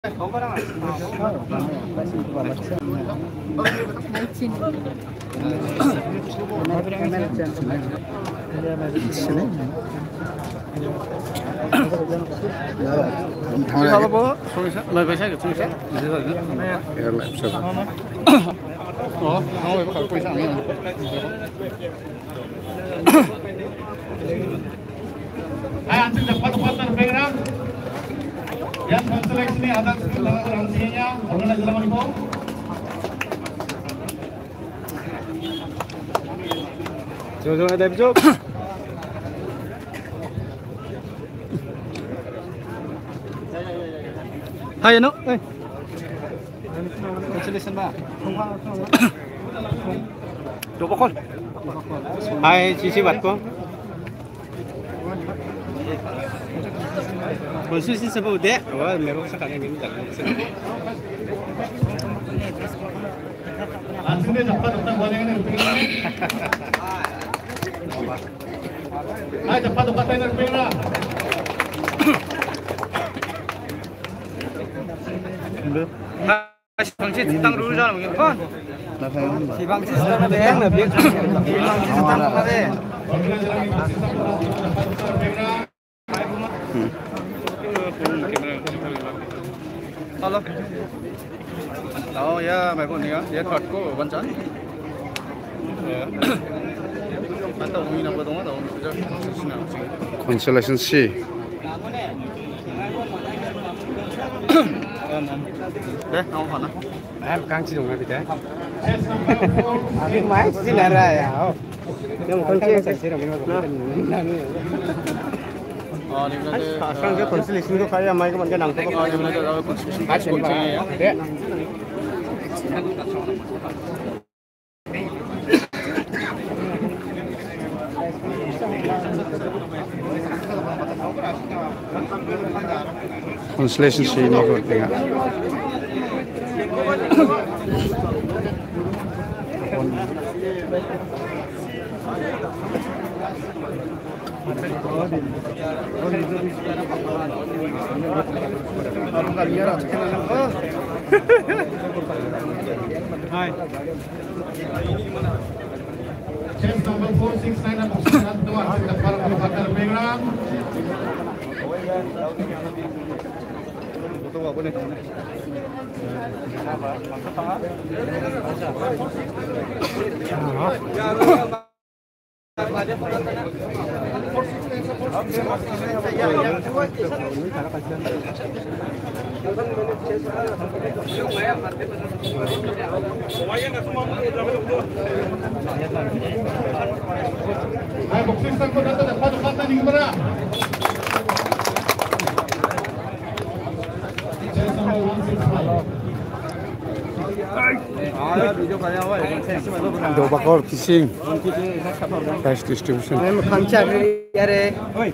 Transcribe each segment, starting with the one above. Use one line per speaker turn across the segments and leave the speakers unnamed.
Antes cepat-cepat terpegang. Yang konseleksi ini ada rangsinya, Assalamualaikum.
Jom ada jom. Hai Anu, Congratulations ba? Dua pokok. Hai Cici Batko. Konsulsi sebab dek, wah mereka sekarang ini tak.
Langsung dia cepat datang gorengan ini. Ayo cepat datang ini.
Si Bangsi tentang dulu jangan mungkin kan? Si Bangsi tentang deh, lebih. Si Bangsi tentang apa deh? Halo. Oh ya, mấy con này dia thuật của Văn Chấn. Atau ini apa dong atau
Constellation C.
Đấy, không phải nào.
Em càng chỉ dùng cái gì đấy?
Cái máy chỉ là ra à? Nhưng mà con kia sẽ là mình sang cái constellation itu kayak mai kemudian nang itu
Constellation C ini kok tengah.
Hai.
Chest number 469 Tuan sudah para pembatal pegang.
Butuh apa nih?
Ayo boxing sang kau datang cepat datang di kamera. Chest number 165.
Dua bakor fishing. Cash distribution.
Em khám chặt đi, ra đây. Ôi.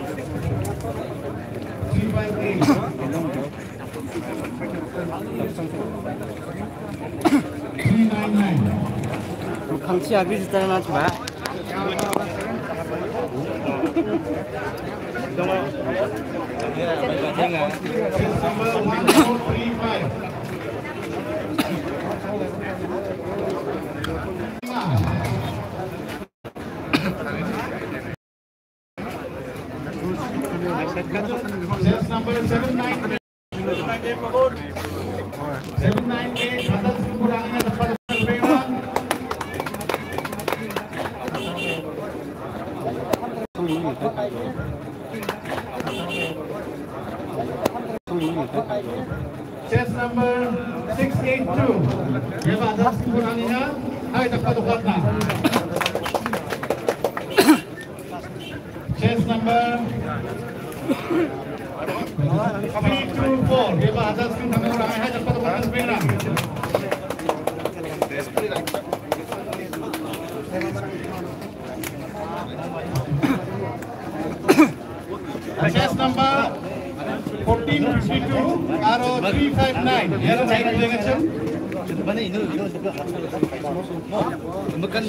399.
감치 아기 주다는 하지 마.
Chest number 798. 798 atas kekurangannya cepat terpegang. Chest number 682. Dia atas kekurangannya. Ayo cepat datang. Chest number 324. Dia atas kekurangannya. Ayo cepat terpegang. Chest number 1452 Aro 359. Yang saya dengan
Mana ini bukan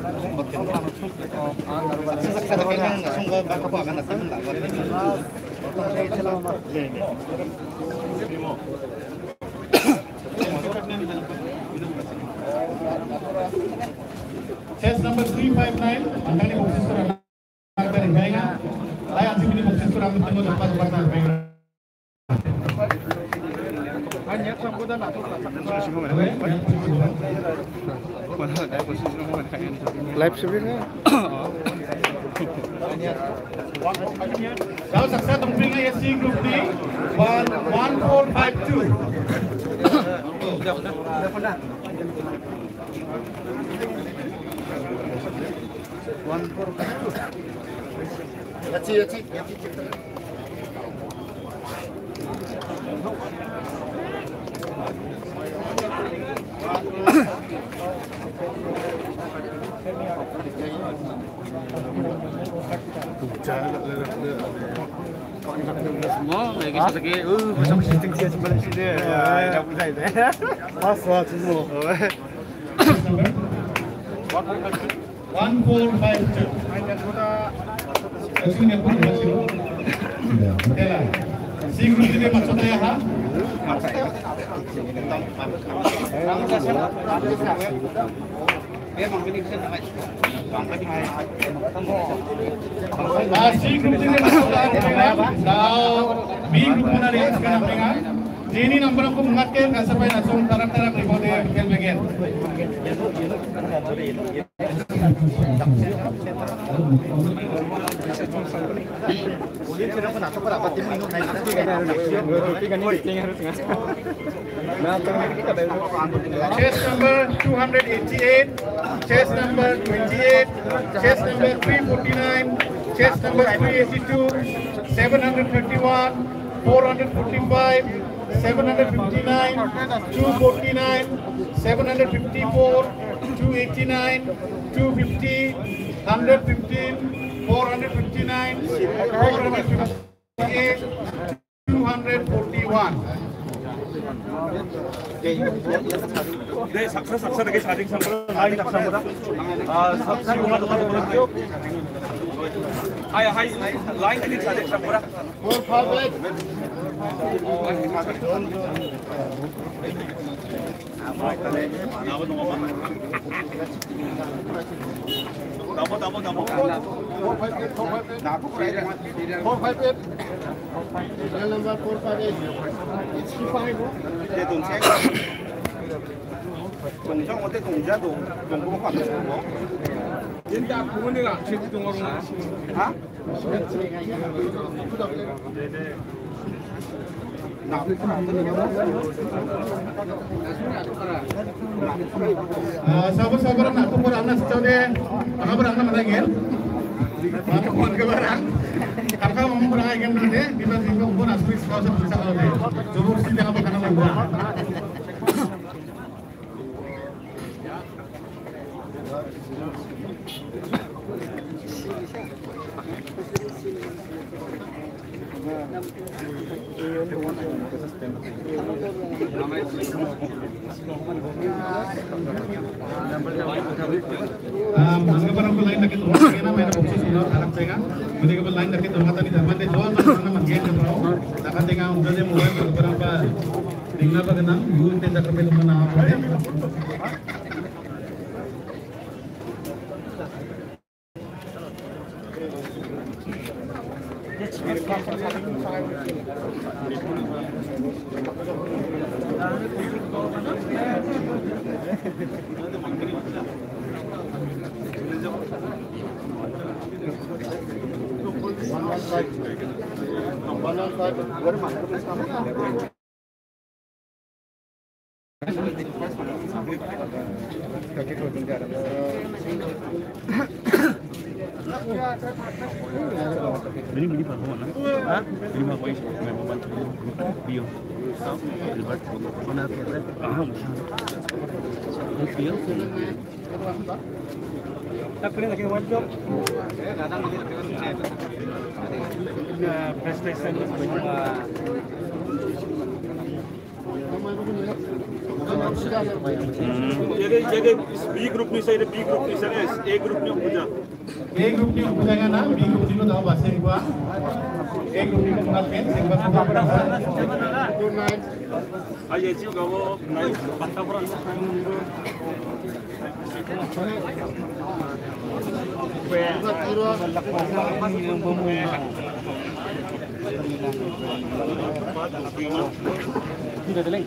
ini.
Chest number 359, Antani boksis ko na nagpahinga. Ay, ang sipin ni boksis ko namin tungkol sa pagpapag na nagpahinga.
Live streaming.
Daw saksa tumping na SC Group D 1452.
Semua lagi sakit. Macam shooting dia sebelah sini. Dah mulai dah.
Masa semua.
1452. Sini pun masih. Ela. C Group D masuk saya ha. C Group D masuk daw B Group mana dia sekarang dengan ini number aku mengaitkan sampai langsung tarak-tarak di bawah bagian. Chest number 288, chest number 28, chest number 349, chest number 382, 731, 445, 759, 249, 754, 289, 250, 115, 459, 458, 241.
saksa lagi saling lain tak sama dah. Saksa rumah tu kalau berjumpa. Hai lain lagi saling sama dah.
Sabar-sabar nak tunggu anak sejauh deh. Apa berangkat lagi? Apa pun kebarang. Kakak mau berangkat kan nanti kita tinggal pun asli sekolah bisa kalau deh. Coba sih jangan makan lagi. Anggapan aku lain lagi tuh, karena main boxes ini harap saya, jadi kalau lain lagi tuh mata di zaman deh jual mana mungkin ketemu, takkan tengah udah dia mulai berapa, tinggal bagaimana, yun tidak terpelu mana apa deh.
Beli baru mana? Beli baru ini, memang bantu bio. Beli baru mana? Bio. Tak boleh lagi wajib. PlayStation semua. Jadi B group ni saya, B group ni saya, A group ni puja.
A group ni puja kan? B group ni tahu bahasa gua. A group ni kenal kan? Sebab
Ayo cium kamu, naik patah berat.
Tidak ada lagi.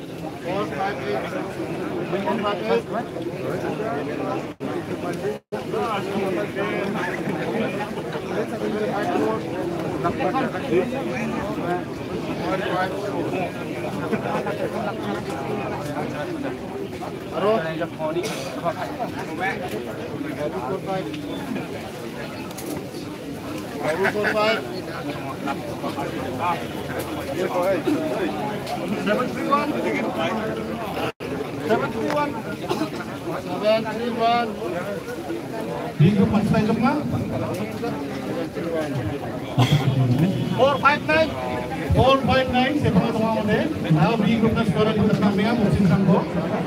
B group masih tajam kan? 459 siapa yang tengah mode? Tahu B group na skor di atas kami yang musim sangko.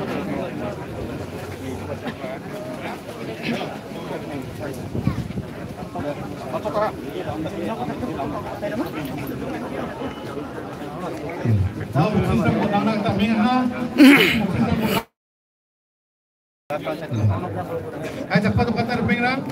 Tahu musim sangko nang kami yang Ay cepat tuh kata pengiran.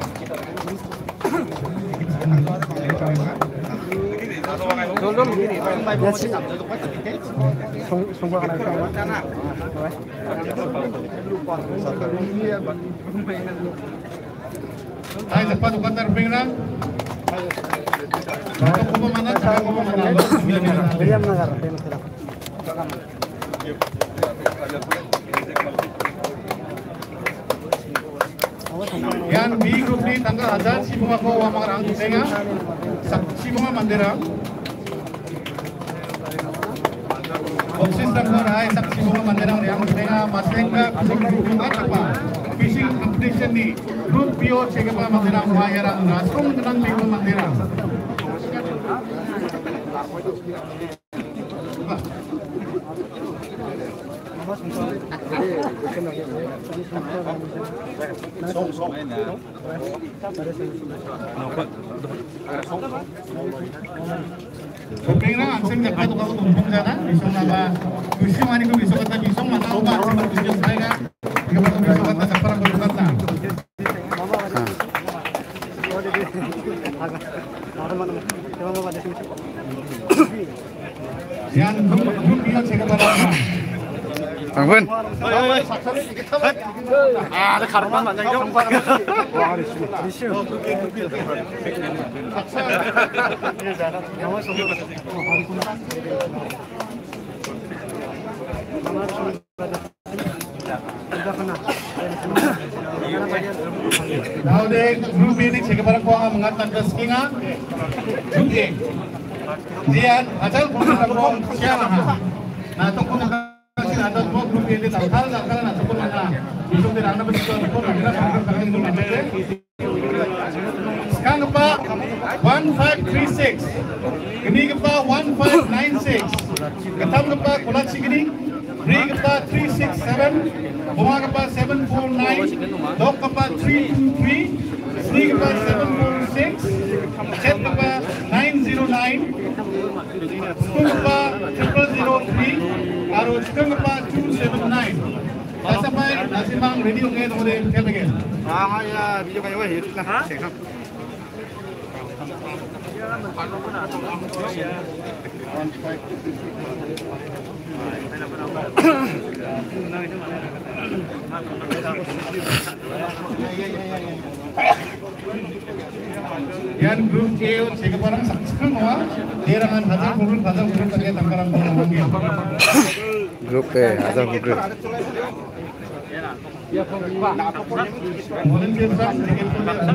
Ay cepat tuh kata pengiran. Kalau kamu mana, cara kamu mana?
Diam nagar.
Yan B group ni tanggal ada si bunga ko wa mga rang tenga si bunga mandera Oksis lang ko ay sa si bunga mandera yang tenga masenga kusung at apa fishing competition ni group bio chega pa mandera wa yarang nasong nang bio mandera Oke lah, anseng jaga tuh kalau tumpeng sana, bisa nama, bisa mana kau bisa kata bisa mana tahu bah, cuma bisa saya, jika kau bisa kata siapa orang berdebat lah. Yang grup dia cek pada
Bang
Ada karuman banyak jom.
Now deh grup ini cek pada kau mengatakan keskinga, oke. Dia asal pun kau siapa? Nah tu pun ada dua grup ini tak kalah nak sebut mana. Itu tidak ada betul betul kita akan itu mana. Sekarang apa? 1536. Ini apa? 1596. Ketam apa? Kolasi gini. Ri apa? 367. Bunga apa? 749. Dok apa? 323. Sri apa? 746. Set apa? 909. Scoop apa? 0003. Harus sekarang apa 279. Asa pa nasi bang ready होंगे तो मुझे खेल लगे.
हाँ यार वीडियो का ये हिट ना देखा.
Yan group A cek barang saksikan semua. Derangan hazar kurun pakai tangkaran lagi.
Grup A, ada grup.
Volunteer sah sedikit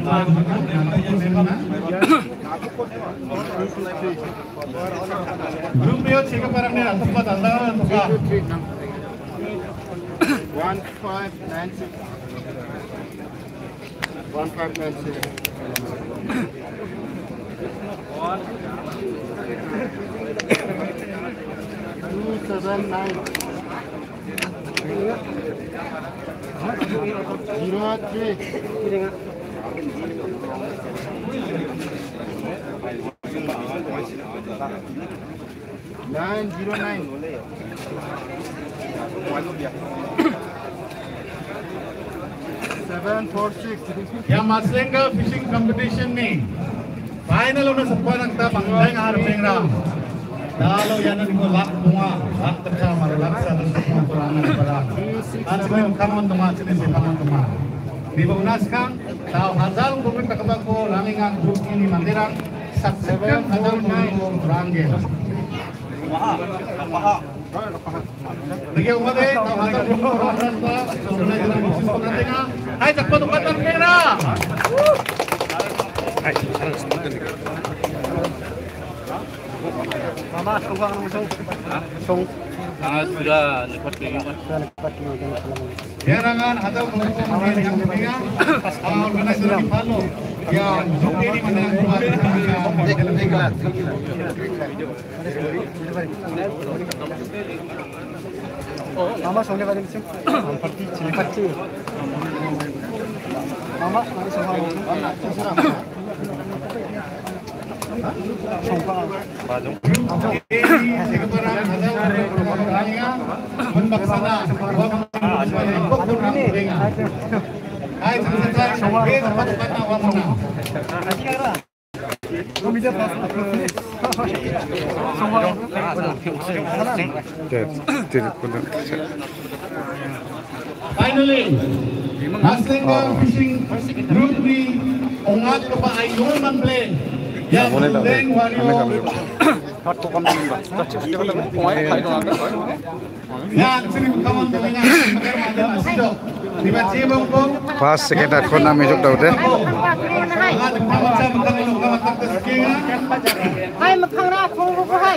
Grup B cek barang ni atau apa tanda atau apa?
1596. 279.
Yang Maslenga fishing competition nih final udah sebuah kita panggilnya harus ram. Kalau yang nanti ko lak bunga, lak terkama, lak satu semua kurangan pada. Harus kau kaman teman sini si kaman teman. Di Bunaskan, tahu hazal kubik takabako langingan grup ini mandirang saksikan hazal kubik ranggil. Lagi umat tahu hazal kubik ranggil pa, sebenarnya jalan musim nanti nga. Hai cakap tukatan merah. Hai, harus makan.
Mama, song.
Sudah lepas lagi.
Jangan atau kelompok yang ketiga, organisasi di Palu yang ini menang
Mama, songnya balik sih. Parti. Mama, mari sama.
Finally, Maslenga Fishing Group ni ongat ko pa ay Norman Plain. Yang Leng Wario. Yang sini kawan temannya ada Sido. Tiba-tiba pun
pas sekitar kona mesok dah udah.
Hai, makanlah, tunggu hai.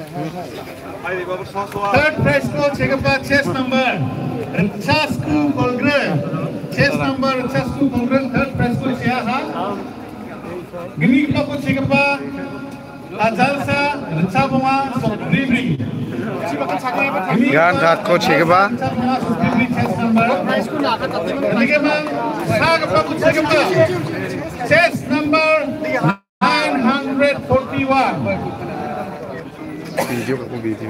Third prize ko Chegapa chest number Chasku Kolgre. Chest number Chasku Kolgre third prize ko siya ha. Gini pa ko Chegapa Ajalsa Rachabunga Sobribri.
Yan tat ko Chegapa.
Chest number 941.
Video aku video.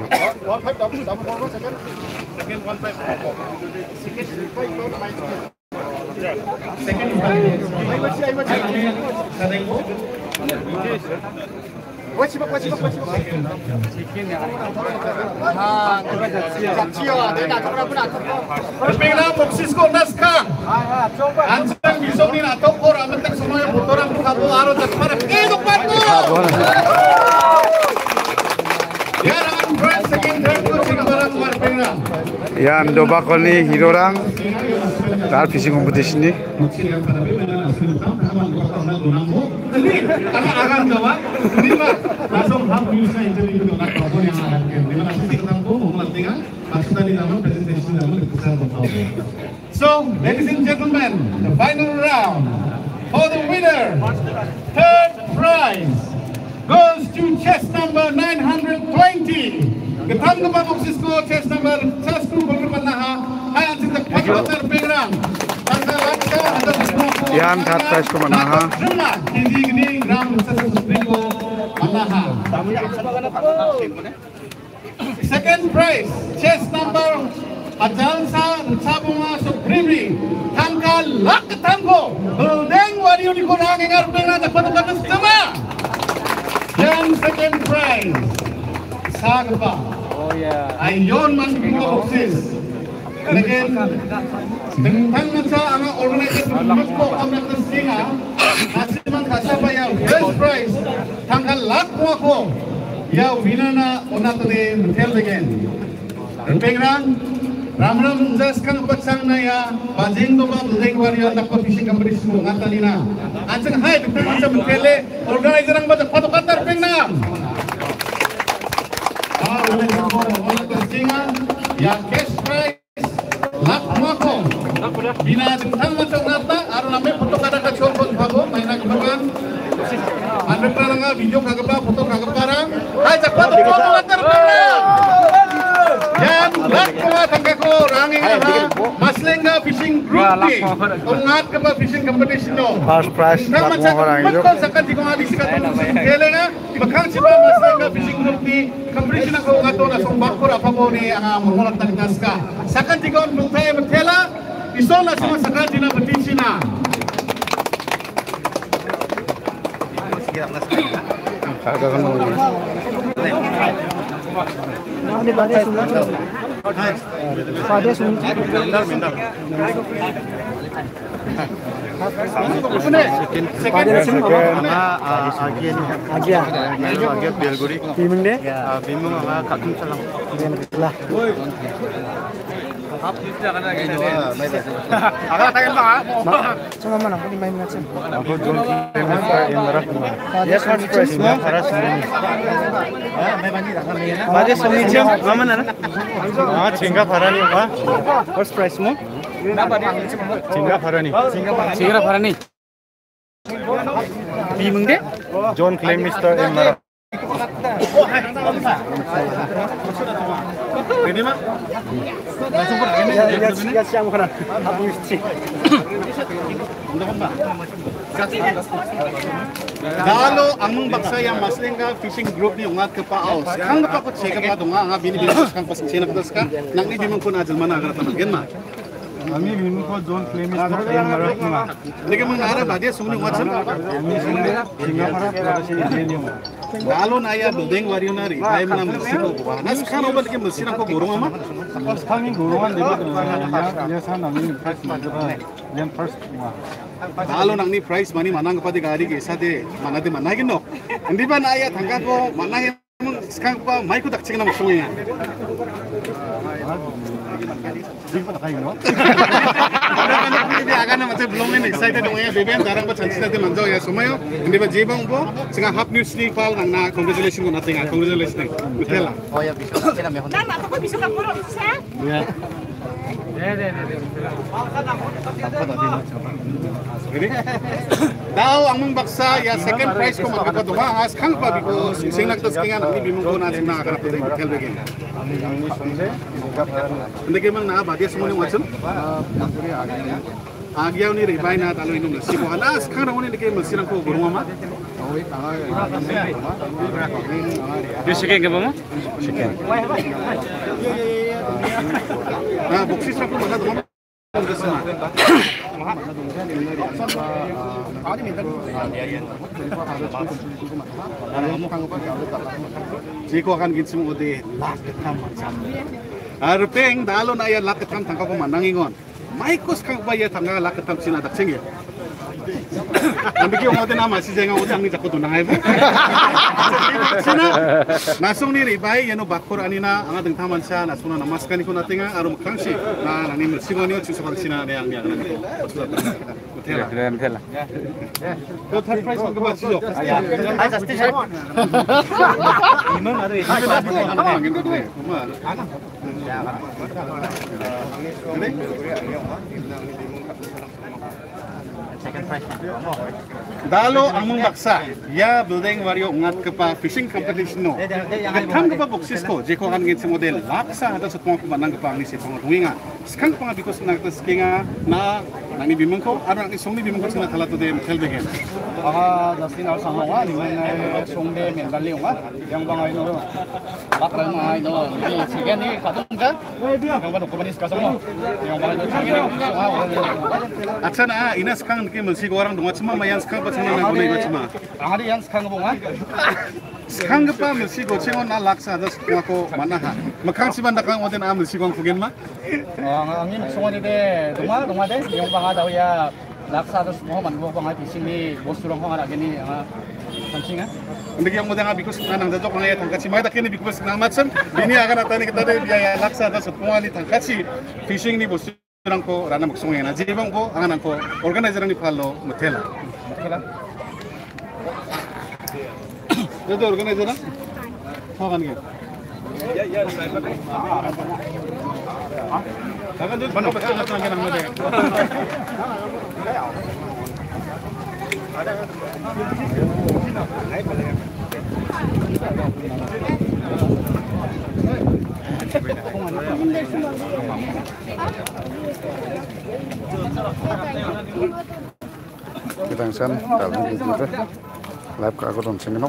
Berbeda boksis ko naskah. Ansang bisong ni natok ko ramen tak semua yang botoran kabu aro tak para kedok patu. Ya dengan brand second third ko sing barang berbeda.
Yan doba ko ni Hirorang. Tar fishing competition ni.
Akan dawa. Lima langsung ham bisa interview dengan kawan yang akan di mana sih ketemu mementingkan maksudnya di dalam presentation dalam keputusan betul. So, ladies and gentlemen, the final round for the winner, third prize goes to chest number 920. Ketang ke boksis ko chest number Chasku Kolgre hai anjing tak pakai pengrang.
Yan tat prize ko manaha.
Ini gram second prize chest number Ajalsa Rachabunga Sobribri. Tangka lak tangko. Beldeng Wario di kurang engar pena dapat dapat sama. Dan second prize Sagpa.
Oh ya.
Ayon man mga boksis. Again, tentang masa ang organisasi Muslim kami tersinga, asiman kasaba ya first prize tanggal lakwa ko ya winana onatade hotel again. Pengrang ramram jaskan patsang na ya bajing do ba dudeng wario takko fishing competition mo ngatalina. Ansang hai tentang masa mukele organizer ang ba patokatar pengrang. Organizer tersinga ya cash prize Lakmako bina tentang macam nata aru name foto kada ka chon bhago maina kebagan ande paranga video kagaba foto kagabarang hai jakpa to foto latar parang yan lakma tangko rangi ha ungat ka ba fishing competition no.
First prize
Naman sa magkon sa kanti kung adi sika tong kele nga bakang si ba mas nga fishing group ni competition ko nga to na song bakor apa mo ni ang murmulat na naska. Sa kanti ko mutay matela iso na sa kanti na competition na.
Kagak kan mau.
First prize mo? Singa Farani. Bimungde?
John Clay Mr. Emara.
Ready ma?
Siya mo kana.
Dalo among baksa yang maslengga fishing group ni ungat ka paos. Kang pa ko cheka pa dunga nga binibili kang pas sina kadas ka nang ni bimong ko na jalman agar tamagyan ma.
Kami minum ko John Clay Mr. Emara kuma.
Hindi ka mga arab dia sungni ungat sa. Dalo na ya building wario na ri ay man musiko ko. Nas kan obat ke musina ko gurung ama.
Kami guruan debut ya sana min first
Dalo nang ni price money manang pa di gari ke sate manade managin no. Hindi ba na ya tangka ko managin sekarang pa mai ko dakching na musungnya. Hindi akan na macam belum ini excited dong ya beben darang ba chances natin manjo ya sumayo hindi ba jibang po sanga half news ni file nang na congratulations ko natin congratulations Mitela
Nana, ako bisa ka puro sa?
Daw ang mong baksa ya second prize ko magkakadunga as kang pa because sing nagtas kinga nang ibimong ko natin nakakarap din Mitela begin. Hindi kayo mang naabadi sa muna watson? Agyaw ni Ribay na talo inong nasibo. Alas, kang ramunin hindi kayo magsinang ko gurung ama?
Yung chicken ka ba mo?
Buksis ako magkadunga. Jiko akan ginsim ude laketam macam. Arpeng dalo na ya laketam tangka ko manangingon. Maikos kang baya tangga laketam sinadak singil. Ambil kita nama si jangan utang ni takut tunang ayam. Sina, nasung ni ribai, yano bakor anina, angkat dengan taman sah, nasuna namaskan ikut natinga, arum kangsi, na nani mersingon yo cuci kalau sina yang dia akan itu.
Mitela.
Kau third prize mau kebat sih?
Ay, pasti siya. Imam ada. Dalo ang mong baksa, ya building wario ungat ka pa fishing competition no. Katang ka pa buksis ko, jeko kan ngit si model, laksa hata sa tuwang kumanang ka pa ang nisip ang tuwinga. Skang pa nga bikos na nagtas kinga na nang ibimang ko, arang isong ibimang ko sina talato de helbegen. Dastin al sangawa, ni man songde mendali ungat, yang bangay no. Bakral mga no, ni sige ni katong ka. Yang ba kumanis ka mo. Yang bangay no sige ni.
At sana ina skang ki musik orang dungat semua mayan skang pa sana nang gunay ko
Ang yang skang mo nga.
Skang pa musik ko chingon na laksa das ko manaha. Makang si banda kang oden am musik ko fugen ma.
Ang ini songoni de duma de yang bangay daw ya laksa dos mo man mo bangay fishing ni bosturong ko nga gini pancing ha.
Hindi yang mo nga bikus nang dadok nga ya tangkat si may takin bikus na matsam. Bini akan atani kita de biaya laksa das kumali tangkat si fishing ni bosturong ko rana magsungay na jibang ko angan ko organizer ni Palo Mitela. Itu organizer na? Hakan gitu. Hakan itu mana betul betul yang nama dia.
san dalam YouTube live ka ko don sengenok